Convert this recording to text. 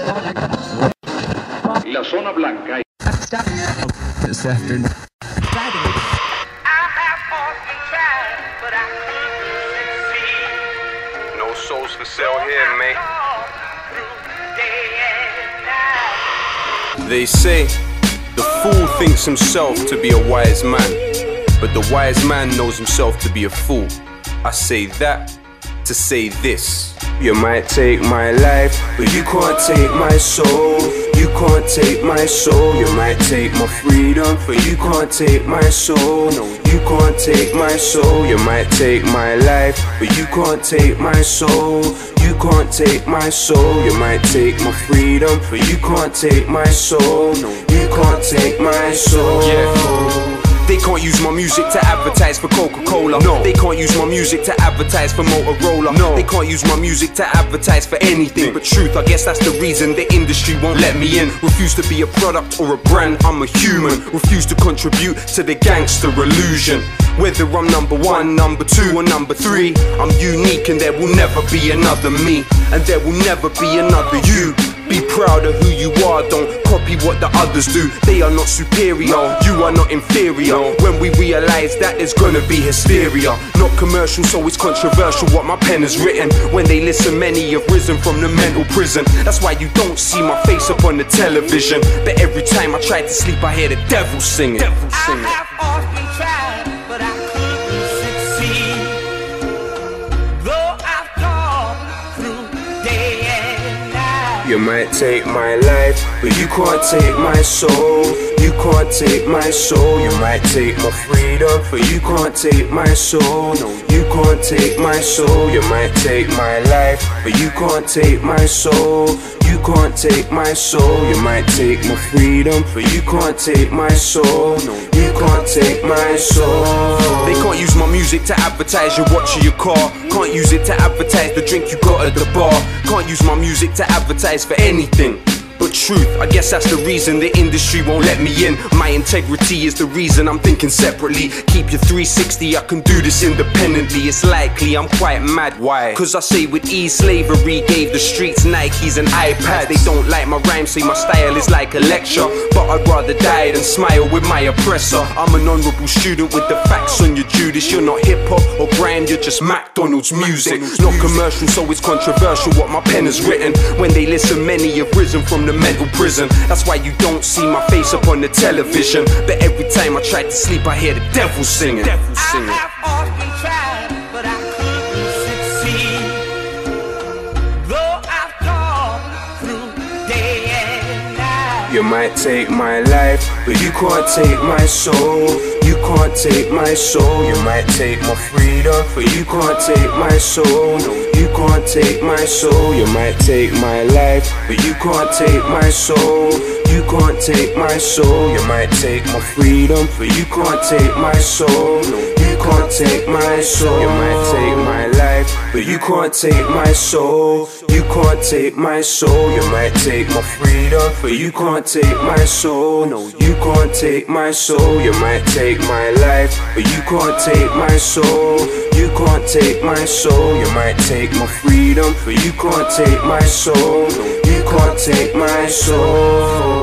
La zona blanca. This afternoon. No souls for sale here, mate. They say the fool thinks himself to be a wise man, but the wise man knows himself to be a fool. I say that to say this: you might take my life, but you can't take my soul. You can't take my soul. You might take my freedom, but you can't take my soul. No, you can't take my soul. You might take my life, but you can't take my soul. You can't take my soul. You might take my freedom, but you can't take my soul. No, you can't take my soul. Yeah. They can't use my music to advertise for Coca-Cola. No. They can't use my music to advertise for Motorola. No. They can't use my music to advertise for anything but truth. I guess that's the reason the industry won't let me in. Refuse to be a product or a brand, I'm a human. Refuse to contribute to the gangster illusion. Whether I'm number one, number two, or number three, I'm unique and there will never be another me. And there will never be another you. Be proud of who you are, don't copy what the others do. They are not superior, you are not inferior. When we realize that, there's gonna be hysteria. Not commercial, so it's controversial what my pen has written. When they listen, many have risen from the mental prison. That's why you don't see my face up on the television. But every time I try to sleep, I hear the devil singing. I have often tried, but I couldn't succeed. Though I've gone through day and night. You might take my life, but you can't take my soul. You can't take my soul. You might take my freedom, but you can't take my soul. No, you can't take my soul. You might take my life, but you can't take my soul. You can't take my soul. You might take my freedom, but you can't take my soul. No, you can't take my soul. They can't use my music to advertise your watch or your car. Can't use it to advertise the drink you got at the bar. Can't use my music to advertise for anything but truth. I guess that's the reason the industry won't let me in. My integrity is the reason I'm thinking separately. Keep your 360, I can do this independently. It's likely I'm quite mad. Why? Cause I say with ease, slavery gave the streets Nikes and iPads. They don't like my rhymes, say my style is like a lecture, but I'd rather die than smile with my oppressor. I'm an honourable student with the facts on your Judas. You're not hip-hop or grime, you're just McDonald's music. Not commercial, so it's controversial what my pen has written. When they listen, many have risen from the mental prison. That's why you don't see my face up on the television. But every time I try to sleep, I hear the devil singing. I have often tried, but I couldn't succeed. Though I've gone through day and night. You might take my life, but you can't take my soul. You can't take my soul. You might take my freedom, but you can't take my soul. No, you can't take my soul. You might take my life, but you can't take my soul. You can't take my soul. You might take my freedom, but you can't take my soul. No, you can't take my soul. You might take my life, but you can't take my soul. You can't take my soul. You might take my freedom, but you can't take my soul. No, you can't take my soul. You might take my life, but you can't take my soul. You can't take my soul. You might take my freedom, but you can't take my soul. No, you can't take my soul.